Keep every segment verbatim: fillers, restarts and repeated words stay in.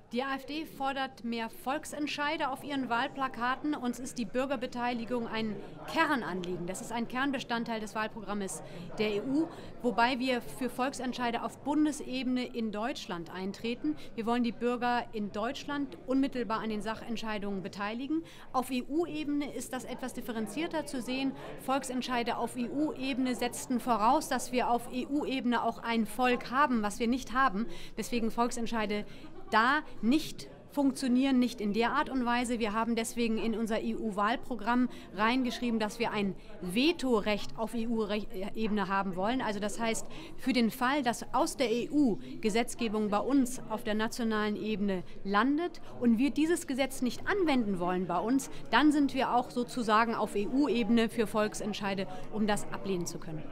Die AfD fordert mehr Volksentscheide auf ihren Wahlplakaten. Uns ist die Bürgerbeteiligung ein Kernanliegen. Das ist ein Kernbestandteil des Wahlprogramms der E U, wobei wir für Volksentscheide auf Bundesebene in Deutschland eintreten. Wir wollen die Bürger in Deutschland unmittelbar an den Sachentscheidungen beteiligen. Auf E U-Ebene ist das etwas differenzierter zu sehen. Volksentscheide auf E U-Ebene setzten voraus, dass wir auf E U-Ebene auch ein Volk haben, was wir nicht haben. Deswegen Volksentscheide da nicht funktionieren, nicht in der Art und Weise. Wir haben deswegen in unser E U-Wahlprogramm reingeschrieben, dass wir ein Vetorecht auf E U-Ebene haben wollen. Also das heißt, für den Fall, dass aus der E U Gesetzgebung bei uns auf der nationalen Ebene landet und wir dieses Gesetz nicht anwenden wollen bei uns, dann sind wir auch sozusagen auf E U-Ebene für Volksentscheide, um das ablehnen zu können.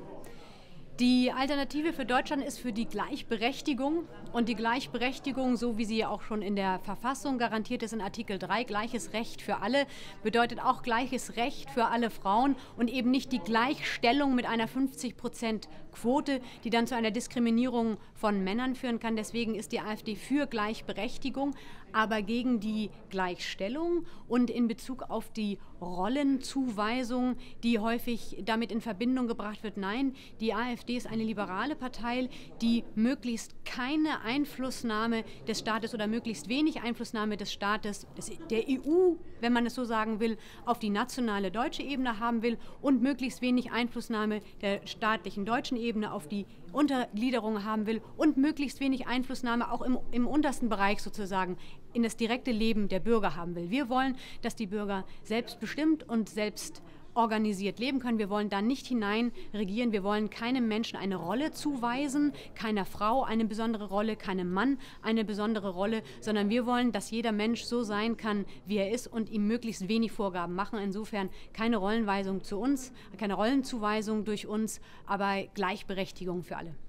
Die Alternative für Deutschland ist für die Gleichberechtigung und die Gleichberechtigung, so wie sie auch schon in der Verfassung garantiert ist in Artikel drei, gleiches Recht für alle, bedeutet auch gleiches Recht für alle Frauen und eben nicht die Gleichstellung mit einer fünfzig Prozent Quote, die dann zu einer Diskriminierung von Männern führen kann. Deswegen ist die AfD für Gleichberechtigung, aber gegen die Gleichstellung und in Bezug auf die Rollenzuweisung, die häufig damit in Verbindung gebracht wird. Nein, die AfD ist eine liberale Partei, die möglichst keine Einflussnahme des Staates oder möglichst wenig Einflussnahme des Staates, des, der E U, wenn man es so sagen will, auf die nationale deutsche Ebene haben will und möglichst wenig Einflussnahme der staatlichen deutschen Ebene auf die Untergliederung haben will und möglichst wenig Einflussnahme auch im, im untersten Bereich sozusagen in das direkte Leben der Bürger haben will. Wir wollen, dass die Bürger selbstbestimmt und selbst organisiert leben können. Wir wollen da nicht hinein regieren. Wir wollen keinem Menschen eine Rolle zuweisen, keiner Frau eine besondere Rolle, keinem Mann eine besondere Rolle, sondern wir wollen, dass jeder Mensch so sein kann, wie er ist und ihm möglichst wenig Vorgaben machen. Insofern keine Rollenweisung zu uns, keine Rollenzuweisung durch uns, aber Gleichberechtigung für alle.